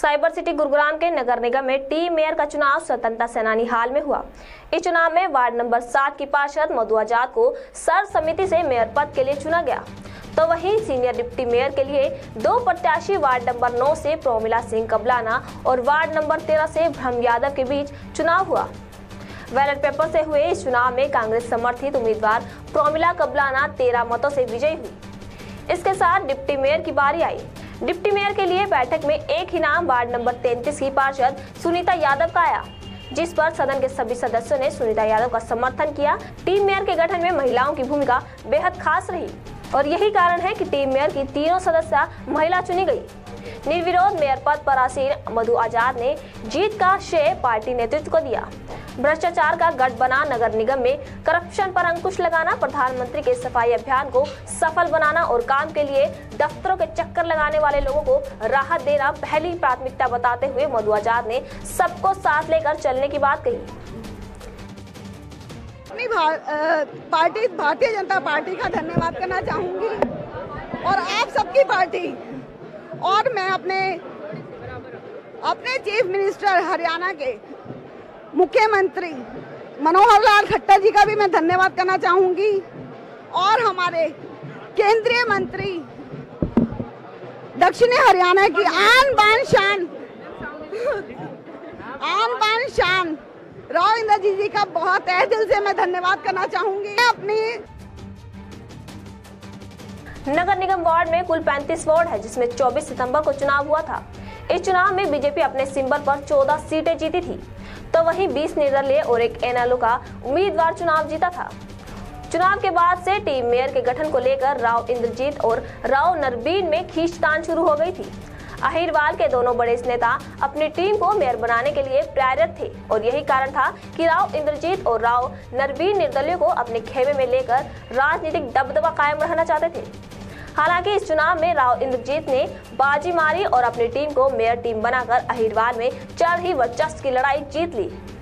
Cyber city Gurugram के नगर निगम में team mayor का चुनाव स्वतंत्रता सेनानी हाल में हुआ। इस चुनाव में वार्ड नंबर 7 की पार्षद मधु आजाद को सर्वसम्मति से मेयर पद के लिए चुना गया, तो वहीं सीनियर डिप्टी मेयर के लिए 2 प्रत्याशी वार्ड नंबर 9 से प्रोमिला सिंह कबलाना और वार्ड नंबर 13 से ब्रह्म यादव के बीच चुनाव हुआ। बैलेट पेपर से हुए इस चुनाव में कांग्रेस समर्थित उम्मीदवार प्रोमिला कबलाना 13 मतों से विजयी हुई। इसके साथ डिप्टी मेयर की बारी आई। डिप्टी मेयर के लिए बैठक में एक ही नाम वार्ड नंबर 33 की पार्षद सुनीता यादव का आया, जिस पर सदन के सभी सदस्यों ने सुनीता यादव का समर्थन किया। टीम मेयर के गठन में महिलाओं की भूमिका बेहद खास रही और यही कारण है कि टीम मेयर की तीनों सदस्य महिला चुनी गई। निर्विरोध मेयर पद पर आसीन मधु आजाद ने जीत का श्रेय पार्टी नेतृत्व को दिया। भ्रष्टाचार का गढ़ बना नगर निगम में करप्शन पर अंकुश लगाना, प्रधानमंत्री के सफाई अभियान को सफल बनाना और काम के लिए दफ्तरों के चक्कर लगाने वाले लोगों को राहत देना पहली प्राथमिकता बताते हुए मधु आजाद ने सबको साथ लेकर चलने की बात कही। पार्टी भारतीय जनता पार्टी का धन्यवाद करना चाहूंगी और आप सबकी पार्टी और मैं अपने चीफ मिनिस्टर हरियाणा के मुख्यमंत्री मनोहर लाल खट्टर जी का भी मैं धन्यवाद करना चाहूंगी और हमारे केंद्रीय मंत्री दक्षिणी हरियाणा की आन बान शान राव इंद्रजीत जी का बहुत तहे दिल से मैं धन्यवाद करना चाहूंगी। नगर निगम वार्ड में कुल 35 वार्ड है, जिसमें 24 सितंबर को चुनाव हुआ था। इस चुनाव में बीजेपी अपने सिंबल पर 14 सीटें जीती थी, तो वहीं 20 निर्दलीय और एक एनएलओ का उम्मीदवार चुनाव जीता था। चुनाव के बाद से टीम मेयर के गठन को लेकर राव इंद्रजीत और राव नरबीन में खींचतान शुरू हो गई थी। अहिरवाल के दोनों बड़े नेता अपनी टीम को मेयर बनाने के लिए प्रयासरत थे और यही कारण था कि राव इंद्रजीत और राव नरबीन निर्दलीय को अपने खेमे में लेकर राजनीतिक दबदबा कायम रहना चाहते थे। हालांकि इस चुनाव में राव इंद्रजीत ने बाजी मारी और अपनी टीम को मेयर टीम बनाकर अहिरवाल में चल रही वर्चस्व की लड़ाई जीत ली।